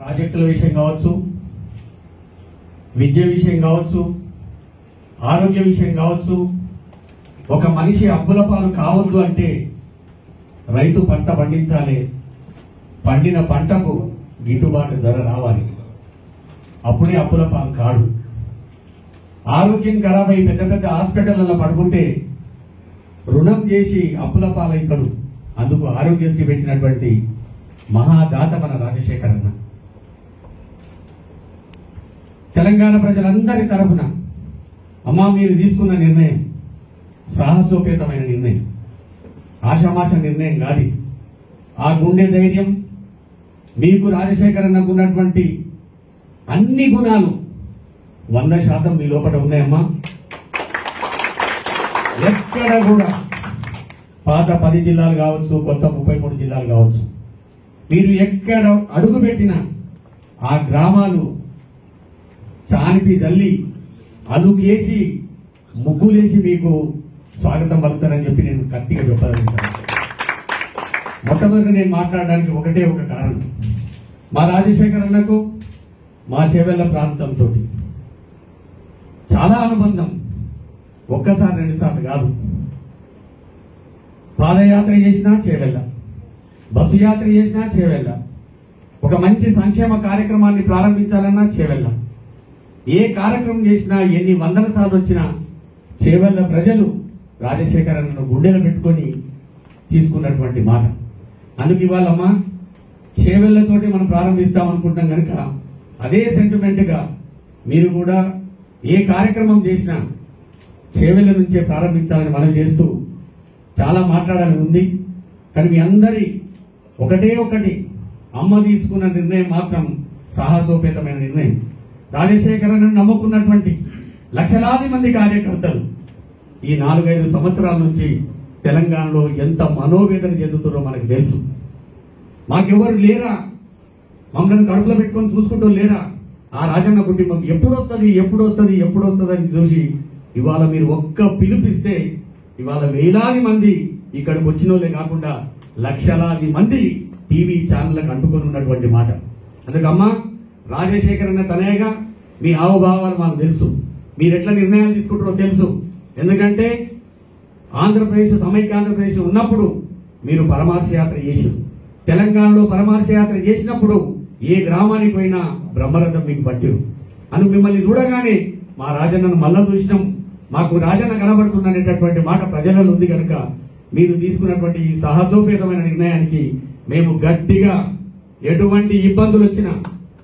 ప్రాజెక్టుల విషయం కావచ్చు, విద్య విషయం కావచ్చు, ఆరోగ్య విషయం కావచ్చు. ఒక మనిషి అప్పుల పాలు కావద్దు అంటే రైతు పంట పండించాలి, పండిన పంటకు గిట్టుబాటు ధర రావాలి, అప్పుడే అప్పుల పాలు కాడు. ఆరోగ్యం ఖరాబై పెద్ద పెద్ద హాస్పిటళ్లలో పడుకుంటే రుణం చేసి అప్పుల పాలైతాడు. అందుకు ఆరోగ్యశ్రీ పెట్టినటువంటి మహాదాత మన రాజశేఖర్ అన్న. తెలంగాణ ప్రజలందరి తరఫున అమ్మా, మీరు తీసుకున్న నిర్ణయం సాహసోపేతమైన నిర్ణయం, ఆషామాష నిర్ణయం కాదు. ఆ గుండె ధైర్యం, మీకు రాజశేఖర్ అన్నకు ఉన్నటువంటి అన్ని గుణాలు 100% మీ లోపల ఉన్నాయమ్మా. ఎక్కడ కూడా పాత 10 జిల్లాలు కావచ్చు, కొత్త 33 జిల్లాలు కావచ్చు, మీరు ఎక్కడ అడుగు పెట్టినా ఆ గ్రామాలు చానిపి తల్లి అలుకేసి ముగ్గులేసి మీకు స్వాగతం పలుకుతారని చెప్పి నేను గట్టిగా చెప్పాలనుకుంటాను. మొట్టమొదటి నేను మాట్లాడడానికి ఒకటే ఒక కారణం, మా రాజశేఖర్ అన్నకు మా చేవెళ్ల ప్రాంతంతో చాలా అనుబంధం. ఒక్కసారి 2 సార్లు కాదు. పాదయాత్ర చేసినా చేవెళ్ళ, బస్సు యాత్ర చేసినా చేవెళ్ళ, ఒక మంచి సంక్షేమ కార్యక్రమాన్ని ప్రారంభించాలన్నా చేవెళ్ళ, ఏ కార్యక్రమం చేసినా ఎన్ని వందల సార్లు వచ్చినా చేవెళ్ళ ప్రజలు రాజశేఖర్ అన్నను గుండెలు పెట్టుకొని తీసుకున్నటువంటి మాట. అందుకు ఇవాళమ్మా చేవెళ్లతోటి మనం ప్రారంభిస్తాం అనుకుంటాం కనుక అదే సెంటిమెంట్ గా మీరు కూడా ఏ కార్యక్రమం చేసినా చేవెళ్ల నుంచే ప్రారంభించాలని మనం చేస్తూ చాలా మాట్లాడాలని ఉంది. కానీ మీ అందరి ఒకటే ఒకటి, అమ్మ తీసుకున్న నిర్ణయం మాత్రం సాహసోపేతమైన నిర్ణయం. రాజశేఖర్ అన్నను నమ్ముకున్నటువంటి లక్షలాది మంది కార్యకర్తలు ఈ 4-5 సంవత్సరాల నుంచి తెలంగాణలో ఎంత మనోవేదన చెందుతారో మనకు తెలుసు. మాకెవరు లేరా, మమ్మల్ని కడుపులో పెట్టుకొని చూసుకుంటూ లేరా, ఆ రాజన్న కుటుంబం ఎప్పుడు వస్తుంది అని చూసి ఇవాళ మీరు ఒక్క పిలుపిస్తే ఇవాళ వేలాది మంది ఇక్కడికి వచ్చిన వాళ్ళే కాకుండా లక్షలాది మంది టీవీ ఛానళ్లకు అంటుకొని ఉన్నటువంటి మాట. అందుకమ్మా రాజశేఖర్ అన్న తనయగా మీ హావభావాలు మాకు తెలుసు, మీరు ఎట్లా నిర్ణయాలు తీసుకుంటారో తెలుసు. ఎందుకంటే ఆంధ్రప్రదేశ్, సమైక్య ఆంధ్రప్రదేశ్ ఉన్నప్పుడు మీరు పరమార్శ యాత్ర చేశారు, తెలంగాణలో పరమార్శ యాత్ర చేసినప్పుడు ఏ గ్రామానికి పోయినా బ్రహ్మరథం మీకు పట్టారు. అందుకు మిమ్మల్ని చూడగానే మా రాజన్నను మళ్ళా చూసినాం, మాకు రాజన్న కనబడుతుందనేటటువంటి మాట ప్రజలలో ఉంది కనుక మీరు తీసుకున్నటువంటి ఈ సాహసోపేతమైన నిర్ణయానికి మేము గట్టిగా, ఎటువంటి ఇబ్బందులు వచ్చినా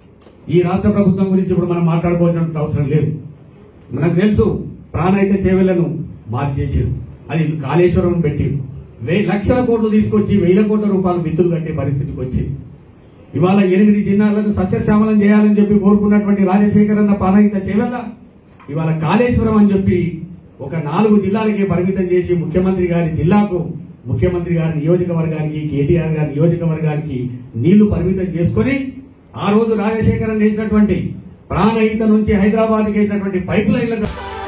ఈ రాష్ట్ర ప్రభుత్వం గురించి ఇప్పుడు మనం మాట్లాడుకోవాల్సిన అవసరం లేదు. మనకు తెలుసు ప్రాణైతే చేవెళ్లను మార్చేసారు, అది కాళేశ్వరం పెట్టి 1,000 లక్షల కోట్లు తీసుకొచ్చి 1,000 కోట్ల రూపాయలు మిత్తులు కట్టే పరిస్థితికి వచ్చింది. ఇవాళ 8 జిల్లాలకు సస్యశ్యామలం చేయాలని చెప్పి కోరుకున్నటువంటి రాజశేఖర్ అన్న పాలయిత చేవెళ్ల ఇవాళ కాళేశ్వరం అని చెప్పి ఒక 4 జిల్లాలకి పరిమితం చేసి ముఖ్యమంత్రి గారి జిల్లాకు, ముఖ్యమంత్రి గారి నియోజకవర్గానికి, కేటీఆర్ గారి నియోజకవర్గానికి నీళ్లు పరిమితం చేసుకుని ఆ రోజు రాజశేఖర్ అన్న వేసినటువంటి ప్రాణహిత నుంచి హైదరాబాద్కి వేసినటువంటి పైపు లైన్ల